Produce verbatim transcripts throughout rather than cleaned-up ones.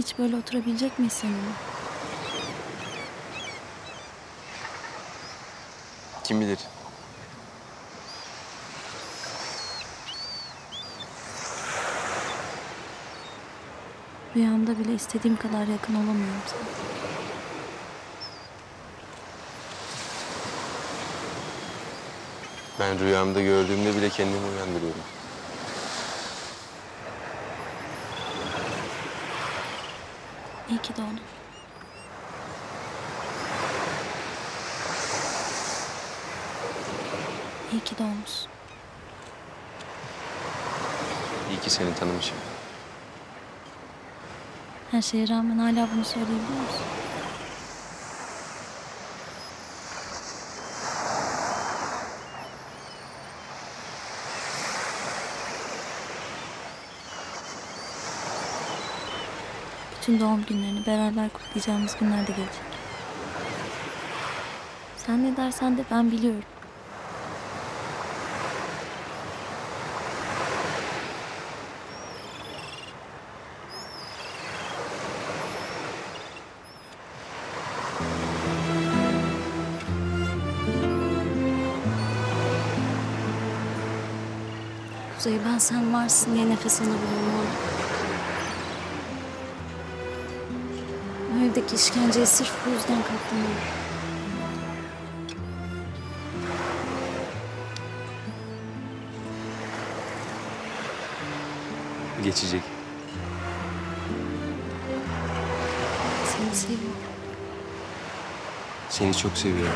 Hiç böyle oturabilecek miyiz seninle? Kim bilir? Rüyamda bile istediğim kadar yakın olamıyorum sana. Ben rüyamda gördüğümde bile kendimi uyandırıyorum. İyi ki doğdun. İyi ki doğmuşsun. İyi ki seni tanımışım. Her şeye rağmen hala bunu söyleyebiliyor musun? Bütün doğum günlerini beraber kutlayacağımız günler de gelecek. Sen ne dersen de ben biliyorum. Kuzey, ben sen varsın diye nefes alabiliyorum oğlum. O evdeki işkenceye sırf bu yüzden katlanıyorum. Geçecek. Seni seviyorum. Seni çok seviyorum.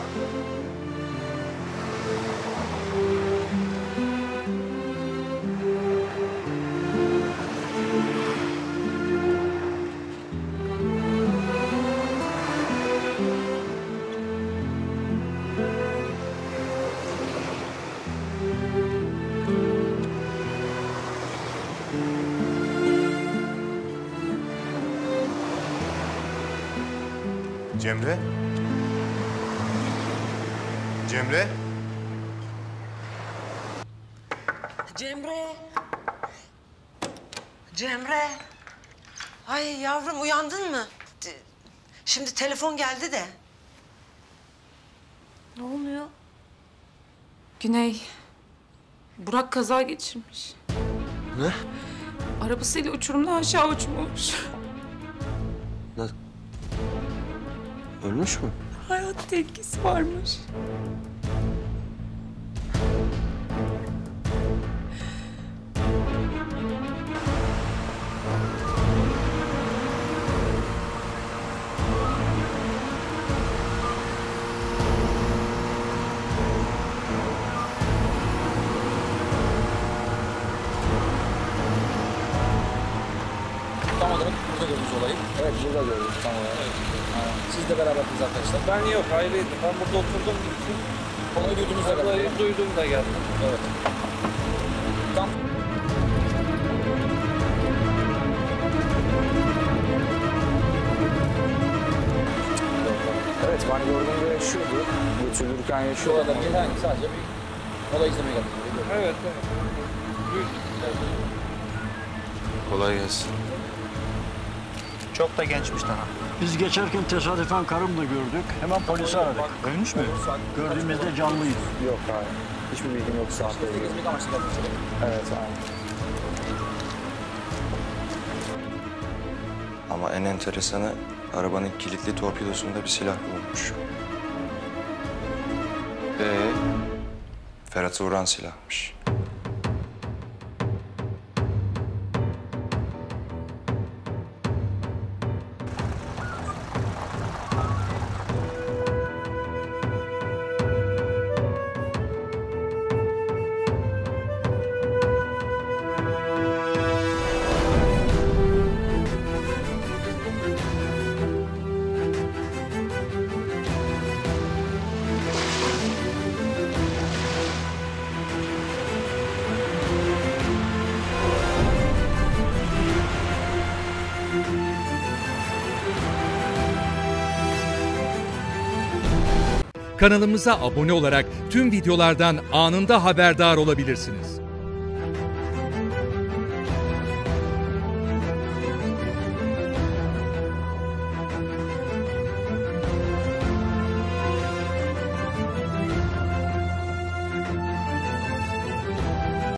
Cemre? Cemre? Cemre. Cemre. Ay yavrum, uyandın mı? Şimdi telefon geldi de. Ne oluyor? Güney, Burak kaza geçirmiş. Ne? Arabasıyla uçurumdan aşağı uçmuş. Nasıl? Ölmüş mü? Hayat tehlikesi varmış. Tam olarak burada gördünüz olayı. Evet, burada gördük tam olarak. Evet. Siz de beraberdiniz arkadaşlar. Ben yok, ayrıydım. Ben burada oturdum için. Olayı duydunuz da Olayı geldim. duydum da geldim. Evet. Tam... Evet, ben gördüğümde yaşıyordu. Götürülürken Şu yaşıyordu. adam Yani sadece bir olay izlemeye geldim. Evet, evet. Duydum. Kolay gelsin. Çok da gençmiş daha. Biz geçerken tesadüfen karımla gördük. Hemen polisi aradık. Ölmüş mü? Gördüğümüzde canlıydı. Yok, hayır. Hiçbir bilgim yok saatte. Gezmek amaçlı geldim. Evet, aynen. Ama en enteresanı arabanın kilitli torpidosunda bir silah bulunmuş. Ee, Ferhat'ı vuran silahmış. Kanalımıza abone olarak tüm videolardan anında haberdar olabilirsiniz.